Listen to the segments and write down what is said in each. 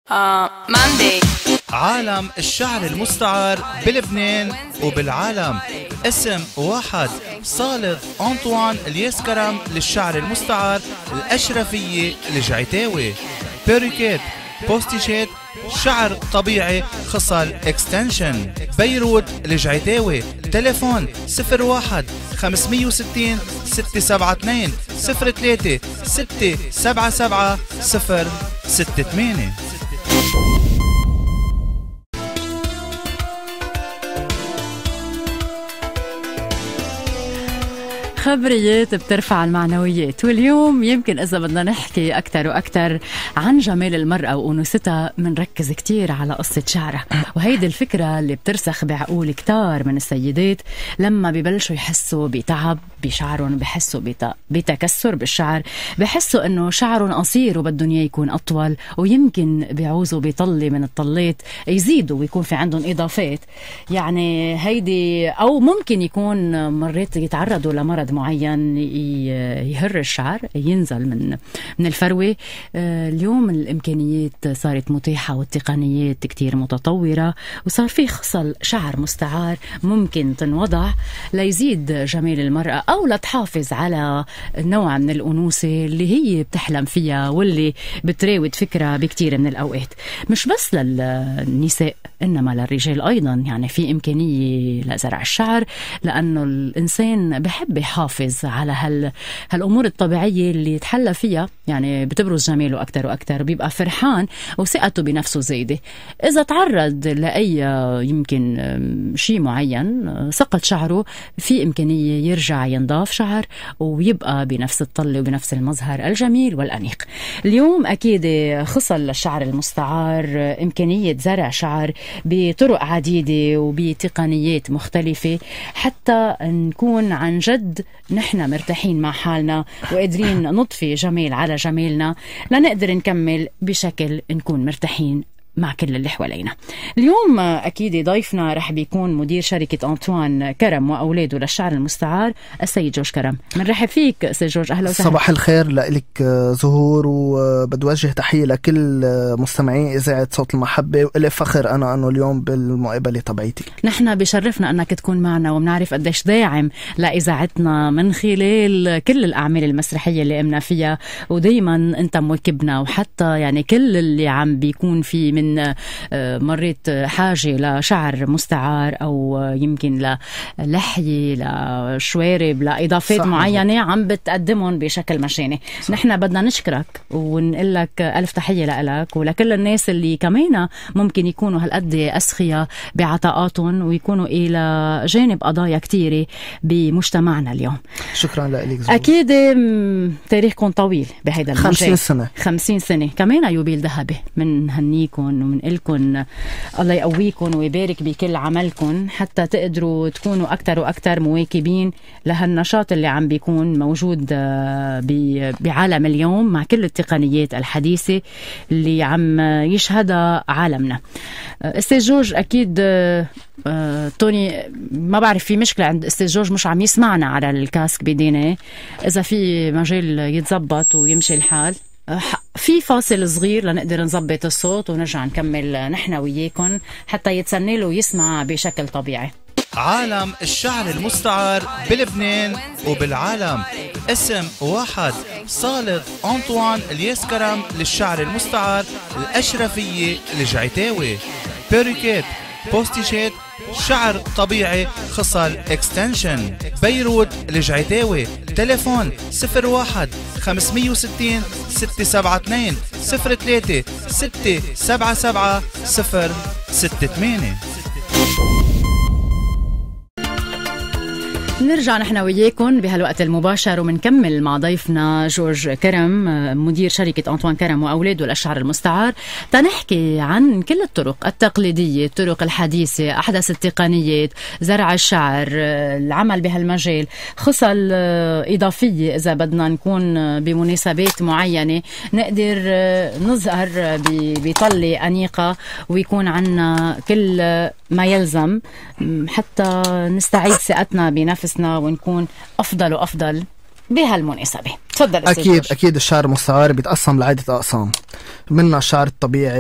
ماندي. عالم الشعر المستعار بلبنان وبالعالم. اسم واحد، صالح أنطوان اليسكرم للشعر المستعار، الأشرفية الجعتاوي، بيريكيت، بوستيشيت، شعر طبيعي، خصل اكستنشن، بيروت الجعتاوي. تليفون 01 560 672 03 677 068. خبريات بترفع المعنويات، واليوم يمكن إذا بدنا نحكي أكتر وأكتر عن جمال المرأة وأنوثتها منركز كتير على قصة شعرها، وهيدي الفكرة اللي بترسخ بعقول كتار من السيدات لما بيبلشوا يحسوا بتعب بشعرهم، بحسوا بتكسر بالشعر، بحسوا إنه شعرهم قصير وبدهم إياه يكون أطول، ويمكن بيعوزوا بيطلي من الطلات يزيدوا ويكون في عندهم إضافات. يعني هيدي أو ممكن يكون مرات يتعرضوا لمرض معين يهر الشعر، ينزل من الفروة. اليوم الإمكانيات صارت متاحة والتقنيات كتير متطورة، وصار في خصل شعر مستعار ممكن تنوضع ليزيد جمال المرأة أو لتحافظ على نوع من الأنوثة اللي هي بتحلم فيها واللي بتراود فكرة بكتير من الأوقات. مش بس للنساء إنما للرجال أيضا، يعني في إمكانية لزرع الشعر، لأنه الإنسان بحب يحافظ على هالأمور الطبيعية اللي يتحلى فيها، يعني بتبرز جماله أكتر وأكتر، بيبقى فرحان وثقته بنفسه زايدة. إذا تعرض لأي يمكن شيء معين سقط شعره، في إمكانية يرجع ينضاف شعر ويبقى بنفس الطلة وبنفس المظهر الجميل والأنيق. اليوم أكيد خصل للشعر المستعار إمكانية زرع شعر بطرق عديدة وبتقنيات مختلفة، حتى نكون عن جد نحن مرتاحين مع حالنا وقادرين نضفي جميل على جميلنا لنقدر نكمل بشكل نكون مرتاحين مع كل اللي حوالينا. اليوم أكيد ضيفنا رح بيكون مدير شركة أنطوان كرم وأولاده للشعر المستعار، السيد جورج كرم. منرحب فيك سيد جورج، أهلا وسهلا. صباح الخير لك زهور، وبدي وجه تحية لكل مستمعين إذاعة صوت المحبة، وإلي فخر أنا أنه اليوم بالمقابلة تبعيتي. نحن بشرفنا أنك تكون معنا، وبنعرف قديش داعم لإذاعتنا من خلال كل الأعمال المسرحية اللي قمنا فيها، ودايما أنت مواكبنا، وحتى يعني كل اللي عم بيكون في من مريت حاجة لشعر مستعار أو يمكن للحية لشوارب لإضافات معينة عم بتقدمهم بشكل مجاني. نحن بدنا نشكرك ونقول لك ألف تحية لك ولكل الناس اللي كمان ممكن يكونوا هالقد أسخية بعطاءاتهم ويكونوا إلى جانب قضايا كتيرة بمجتمعنا اليوم. شكرا لك. أكيد تاريخكم طويل بهيدا المجال، 50 سنة 50 سنة كمان يوبيل ذهبي. من هنيكم ومن إلكن الله يقويكم ويبارك بكل عملكم حتى تقدروا تكونوا أكتر وأكتر مواكبين لهالنشاط اللي عم بيكون موجود بعالم اليوم مع كل التقنيات الحديثة اللي عم يشهدها عالمنا. أستاذ جورج، أكيد توني ما بعرف في مشكلة عند أستاذ جورج مش عم يسمعنا على الكاسك بدينه، إذا في مجال يتزبط ويمشي الحال في فاصل صغير لنقدر نظبط الصوت ونرجع نكمل نحن وياكم حتى يتسنى له يسمع بشكل طبيعي. عالم الشعر المستعار بلبنان وبالعالم. اسم واحد، صالح أنطوان اليسكرم للشعر المستعار، الأشرفية الجعتاوي، بيريكيت، بوستيشيت، شعر طبيعي، خصل اكستنشن، بيروت الجعتاوي. تليفون 01 560 672 03 677 068. نرجع نحن وياكم بهالوقت المباشر ومنكمل مع ضيفنا جورج كرم مدير شركة أنطوان كرم وأولاده للشعر المستعار، تنحكي عن كل الطرق التقليدية، الطرق الحديثة، أحدث التقنيات، زرع الشعر، العمل بهالمجال، خصل إضافية إذا بدنا نكون بمناسبات معينة نقدر نظهر بطلة أنيقة ويكون عنا كل ما يلزم حتى نستعيد ثقتنا بنفسنا ونكون أفضل وأفضل بهالمناسبة. تفضل. أكيد الشعر المستعار بيتقسم لعدة أقسام، منها الشعر الطبيعي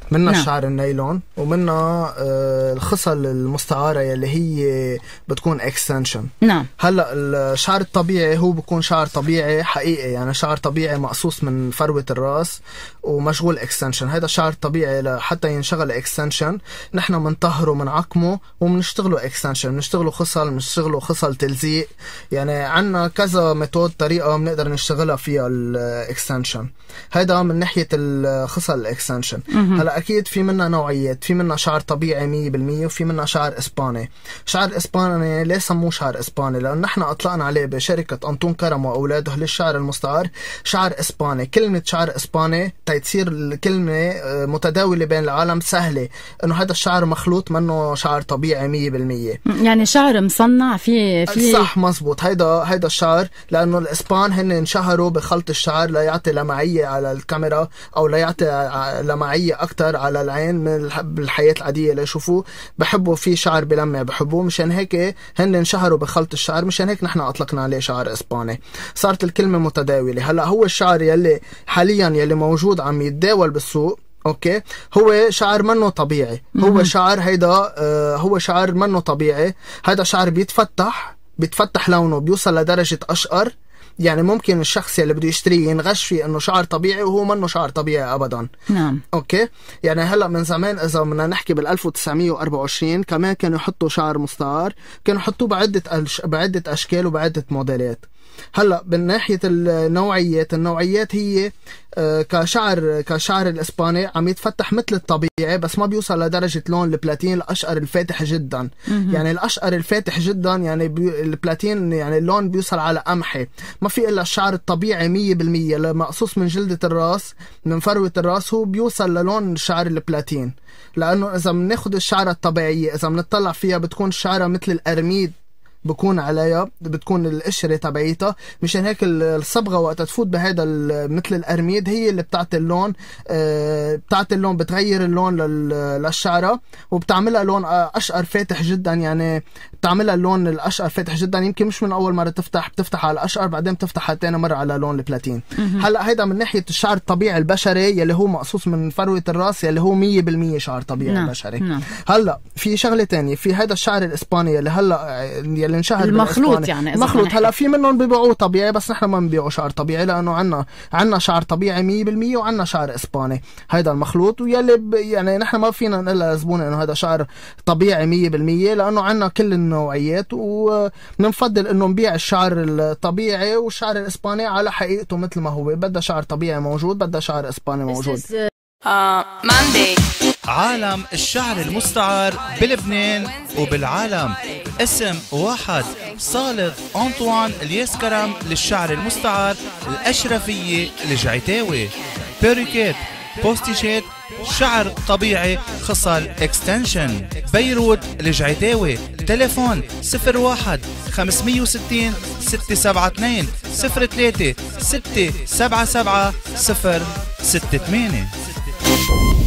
منها نعم. الشعر النايلون، ومنها الخصل المستعارة يلي هي بتكون اكستنشن. نعم. هلا الشعر الطبيعي هو بكون شعر طبيعي حقيقي، يعني شعر طبيعي مقصوص من فروة الراس ومشغول اكستنشن. هذا الشعر الطبيعي لحتى ينشغل اكستنشن نحن بنطهره منعقمه وبنشتغله اكستنشن، بنشتغله خصل تلزيق. يعني عنا كذا ميثود طريقة بنقدر نشتغلها فيها الاكستنشن. هذا من ناحية الخصل الاكستنشن. هلا اكيد في منها نوعيات، في منها شعر طبيعي 100% وفي منها شعر اسباني. شعر اسباني ليه سموه شعر اسباني؟ لان نحن اطلقنا عليه بشركة انطون كرم واولاده للشعر المستعار شعر اسباني. كلمة شعر اسباني تصير الكلمة متداولة بين العالم سهلة، انه هذا الشعر مخلوط منه شعر طبيعي 100%. يعني شعر مصنع في صح مزبوط. هيدا الشعر لانه الاسبان هن انشهروا بخلط الشعر ليعطي لمعية على الكاميرا او ليعطي لمعية اكتر على العين من بالحياة العادية ليشوفوه بحبوا في شعر بلمع بحبوه. مشان هيك هن انشهروا بخلط الشعر، مشان هيك نحن اطلقنا عليه شعر اسباني. صارت الكلمة متداولة. هلا هو الشعر يلي حاليا يلي موجود عم يتداول بالسوق اوكي هو شعر منه طبيعي. هو شعر هيدا هو شعر منه طبيعي. هيدا شعر بيتفتح لونه، بيوصل لدرجة أشقر. يعني ممكن الشخص اللي بده يشتريه ينغش فيه انه شعر طبيعي وهو منه شعر طبيعي ابدا. نعم. اوكي يعني هلا من زمان اذا بدنا نحكي بال 1924 كمان كانوا يحطوا شعر مستعار، كانوا يحطوه بعدة اشكال وبعدة موديلات. هلا من ناحية النوعيات هي كشعر الاسباني عم يتفتح مثل الطبيعي بس ما بيوصل لدرجة لون البلاتين الاشقر الفاتح جدا. يعني الاشقر الفاتح جدا يعني البلاتين يعني اللون بيوصل على قمحي. ما في الا الشعر الطبيعي 100% مقصوص من جلدة الراس من فروة الراس هو بيوصل للون الشعر البلاتين. لانه اذا بناخد الشعرة الطبيعية اذا بنطلع فيها بتكون الشعرة مثل الارميد، بكون عليها بتكون القشرة تبعيتها. مشان هيك الصبغة وقت تفوت بهذا مثل الأرميد هي اللي بتعطي اللون بتغير اللون للشعرة وبتعملها لون أشقر فاتح جدا. يعني بتعملها اللون الأشقر فاتح جدا. يمكن مش من أول مرة بتفتح على الأشقر بعدين بتفتح تاني مرة على لون البلاتين. هلا هيدا من ناحية الشعر الطبيعي البشري يلي هو مقصوص من فروة الراس يلي هو 100% شعر طبيعي بشري. هلا في شغلة تانية في هيدا الشعر الإسباني يلي انشهر المخلوط. يعني مخلوط. هلا في منهم بيبيعوه طبيعي بس نحن ما بنبيعه شعر طبيعي لانه عنا شعر طبيعي 100% وعنا شعر اسباني. هيدا المخلوط ويلي يعني نحن ما فينا نقول للزبون انه هذا شعر طبيعي 100% لانه عنا كل النوعيات وبنفضل انه نبيع الشعر الطبيعي والشعر الاسباني على حقيقته مثل ما هو. بدها شعر طبيعي موجود، بدها شعر اسباني موجود. عالم الشعر المستعار بلبنان وبالعالم. اسم واحد، صالح أنطوان اليسكرم للشعر المستعار، الأشرفية الجعيتاوي، بيريكيت، بوستيشيت، شعر طبيعي، خصل اكستنشن، بيروت الجعيتاوي. تليفون 01 560 672 03 677 068.